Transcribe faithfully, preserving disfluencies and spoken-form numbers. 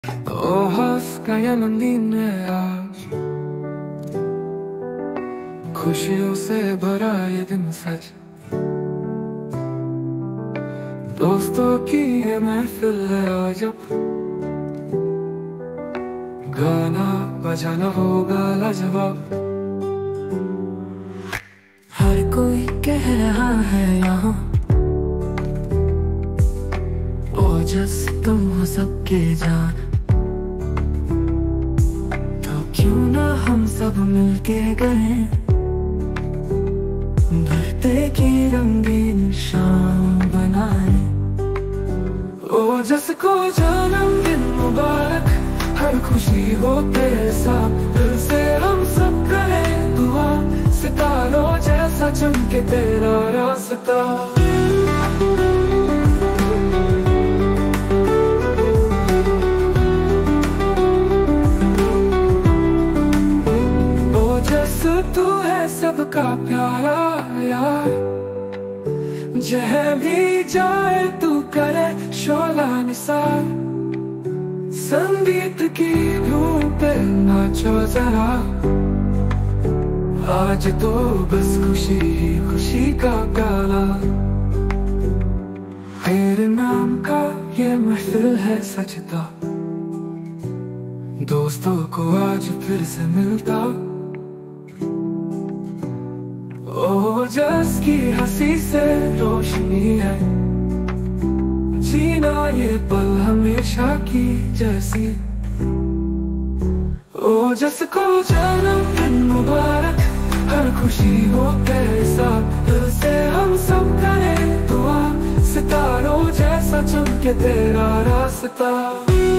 Hojas caían है आज, खुशियों से भरा ये दिन सच। दोस्तों की ये महफिल है आज, अब गाना बजाना होगा लाजवाब। हर कोई कह रहा है यहाँ, ओजस तुम हो सबके जान। तो क्यों ना हम सब मिलके गए धरती की रंगीन शाम बनाए। ओजस को जन्मदिन मुबारक, हर खुशी हो तेरे साथ। दिल से हम सब करें दुआ, सितारों जैसा चमके तेरा रास्ता। तू है सबका प्यारा यार, जहाँ भी जाए तू करे शोला निसार। संगीत की धूम पे नाचो जरा, आज तो बस खुशी ही खुशी का प्याला। तेरे नाम का ये महफिल है सजदा, दोस्तों को आज फिर से मिलता। ओजस की हंसी से रोशनी है, जीना ये पल हमेशा की जैसी। ओजस को जन्मदिन मुबारक, हर खुशी हो तेरे साथ। दिल से हम सब करें दुआ, सितारों जैसा चमके तेरा रास्ता।